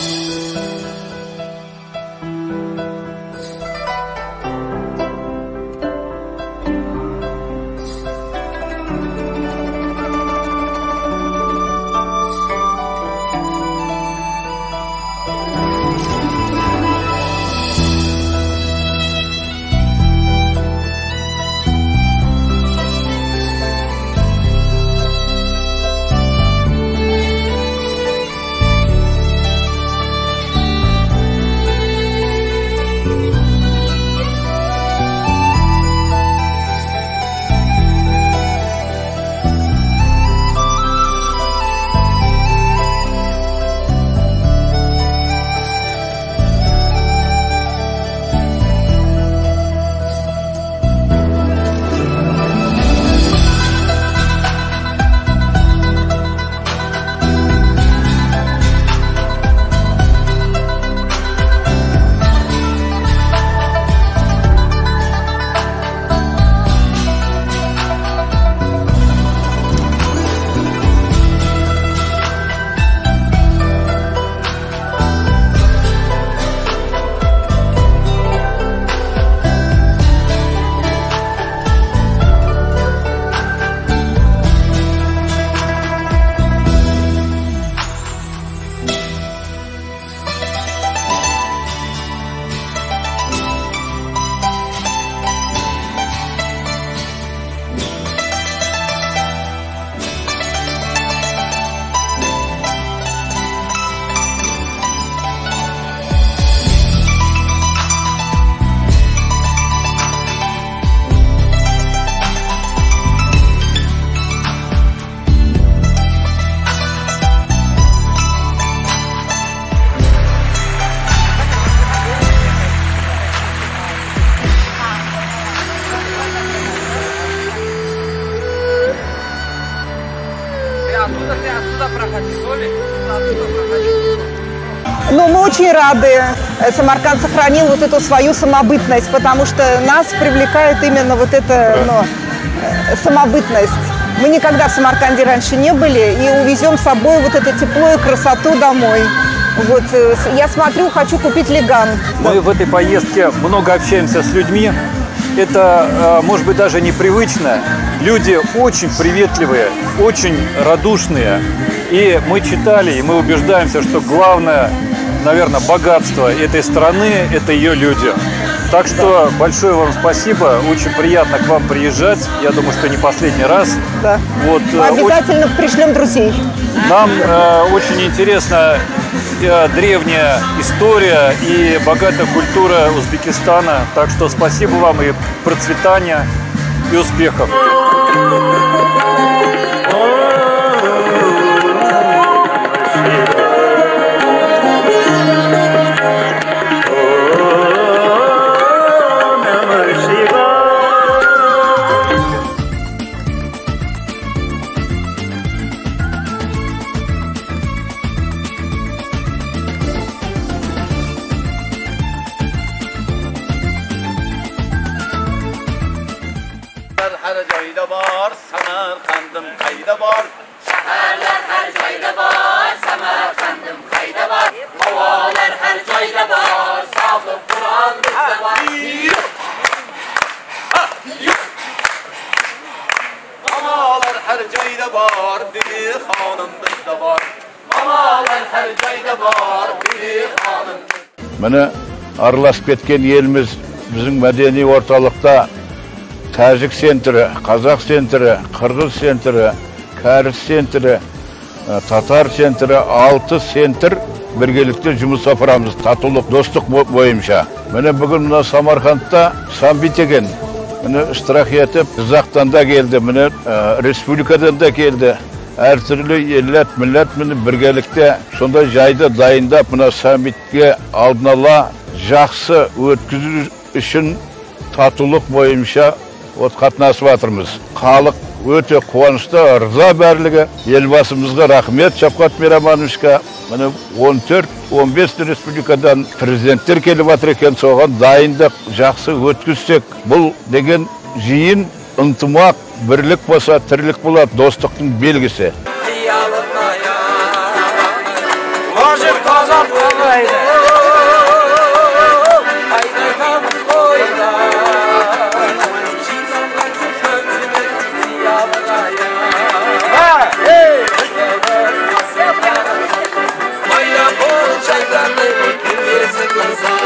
Но мы очень рады. Самарканд сохранил вот эту свою самобытность, потому что нас привлекает именно вот эта самобытность. Мы никогда в Самарканде раньше не были и увезем с собой вот это тепло и красоту домой. Вот, я смотрю, хочу купить леган. Мы в этой поездке много общаемся с людьми. Это, может быть, даже непривычно. Люди очень приветливые, очень радушные. И мы читали, и мы убеждаемся, что главное, наверное, богатство этой страны – это ее люди. Так что большое вам спасибо. Очень приятно к вам приезжать. Я думаю, что не последний раз. Да. Вот, мы обязательно пришлем друзей. Нам очень интересна древняя история и богатая культура Узбекистана. Так что спасибо вам и процветания, и успехов. Her joyda bor, Samarqandim qayda bor? Shaharlar har joyda bor, Samarqandim qayda bor? Havolar har joyda bor, sohib Qur'on bizda bor. Mamalar har joyda bor, bir xonim bizda bor. Mamalar har joyda bor, bir xonim. Mana aralashib ketgan elimiz bizning madaniy o'rtalikda Tacik sentri, Kazak sentri, Kırgız sentri, Kars sentri, Tatar sentri, 6 sentr birgelikte жұмыс апарамыз, татулық, достық бойынша. Міне бүгін мына Самарқандта саммит екен. Міне iştirak етіп, Қазақтан да келді, міне республикадан да келді. Әртүрлі еллет, милләт міне біргелікте сондай жайды дайындап, мына саммитке алдын ала жақсы өткізу үшін татулық бойынша қатынасып жатырмыз. Халық өте қуанышты, ырза барлығы. Елбасымызға рахмет, Шавкат Миромоновичке. Міне 14-15 республикадан президенттер келіп жатыр екен, соған дайындық жақсы өткізсек, бұл деген жиын ынтымақ, бірлік болса, тірлік болады, достықтың белгісі. Azap ağlaydı. Aynadan oyna. Mayra bol çaylarını kimyesi kızar.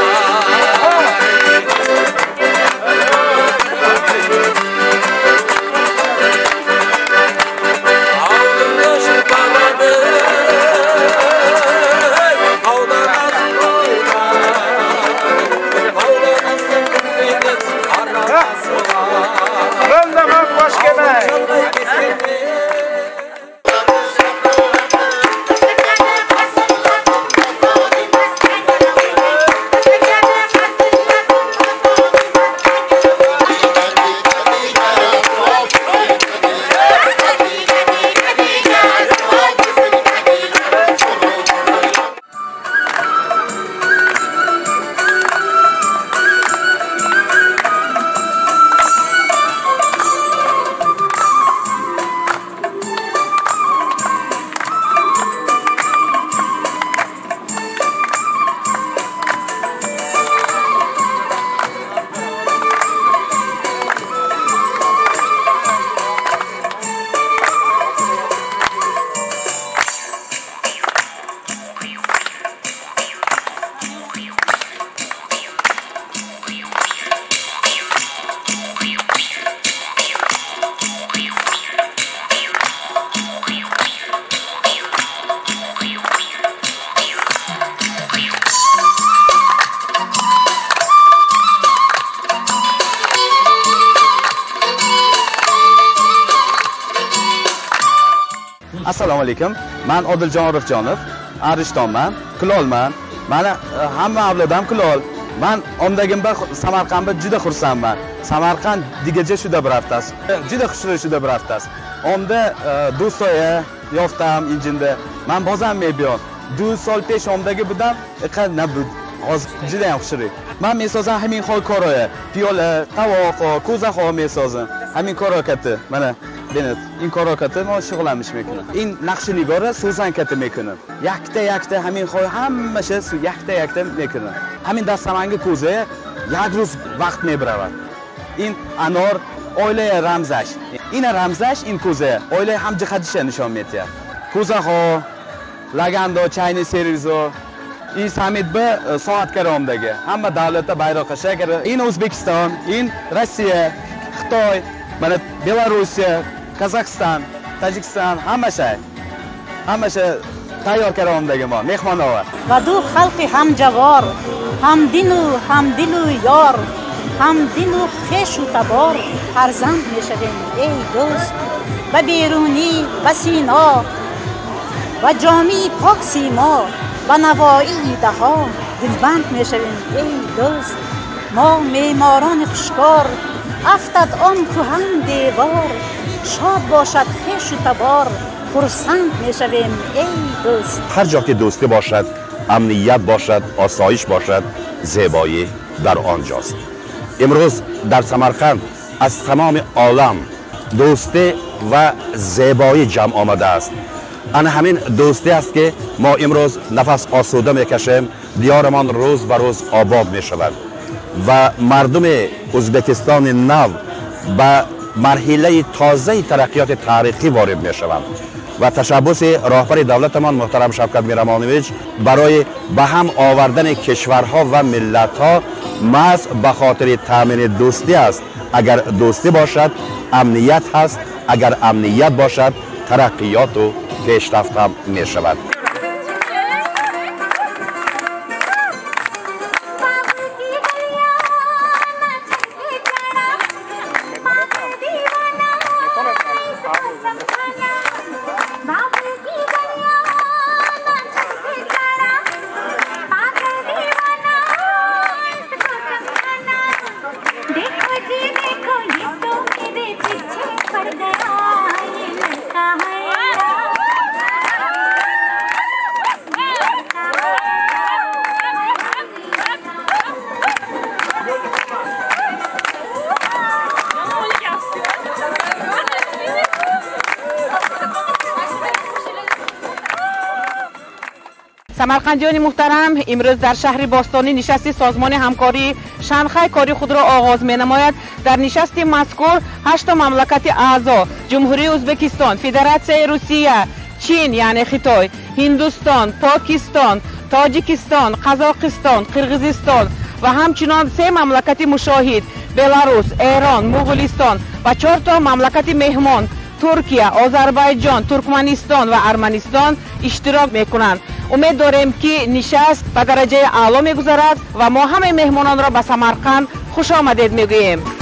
Assalomu alaykum. Men Odiljon Orifjonov, Arishtonman, kulolman. Mana hamma avlodam kulol. Men omdagimda Samarqandda juda xursandman. Samarqand digacha shuda bir haftasi. Juda xushro'y shuda bir haftasi. Omda do'stoya yoftam injinda. Men bozam mebiyon. 2 sol pesh omdagi budam qanday bu hozir juda ham xushro'y. Men mesozan hamin xol koroya, piyola, tovoq, ko'zaxo mesozan. Hamin koro katta. Mana Benet, این کارا کته ما شغلمش میکنم. این نقش نگاره سوزن کته میکنم. یکته همین خواه همشه یکته میکنم. همین دستمنگ کوزه یک روز وقت میبرود. این انار اوله رمزش. این رمزش این کوزه. اوله هم جهتش نشان میده. کوزه ها، لگندا، چاینی سرویسا. این سمید به ساعت کرام دیگه. همه دولت bayroq شکر. این ازبکستان، این روسیه، خیتای، من بلاروسیه. Qozog'iston, Tojikiston hammasi tayyor karamdagi ma mehmonlar. Va du xalqi ham javor, ham dinu yor, ham dinu xeshu tabor farzand meshavim ey do'st. Va beruni va sino va jami pok simo va navoi daho dilband meshavim ey do'st. Ma me'moron xushkor aftad on kuhan devor شاد باشد خوش و تبار خرسند میشویم ای دوست. هر جا که دوستی باشد، امنیت باشد، آسایش باشد، زیبایی در آنجاست. امروز در سمرقند از تمام عالم دوستی و زیبایی جمع آمده است. آن همین دوستی است که ما امروز نفس آسوده میکشیم، دیارمان روز به روز آباد میشود و مردم ازبکستان نو به مرحله تازه ترقیات تاریخی وارد می شوند و تشبث راهبر دولتمان محترم شوکت میرمانویچ برای به هم آوردن کشورها و ملت‌ها محض به خاطر تامین دوستی است. اگر دوستی باشد امنیت هست، اگر امنیت باشد ترقیات و پیشرفت هم می شود. самарқандиёни муҳтарам, имрӯз дар шаҳри бостонӣ нишасти созмони ҳамкории шанхай кори худро оғоз менамояд. Дар нишасти мазкур 8 мамлакати аъзо: ҷумҳурии Ӯзбекистон, Федератсияи Русия, Чин яъне Хитой, Ҳиндустон, Покистон, Тоҷикистон, Қазоқистон, Қирғизистон ва ҳамчунон 3 мамлакати мушоҳид: Беларус, Эрон, Муғулистон ва 4 мамлакати меҳмон: Туркия, Озарбойҷон, Туркманистон ва Арманистон иштирок мекунанд. умед дорем ки нишаст ба дараҷаи аъло мегузарад ва мо ҳамаи меҳмононро ба Самарқанд хушомадед мегӯем.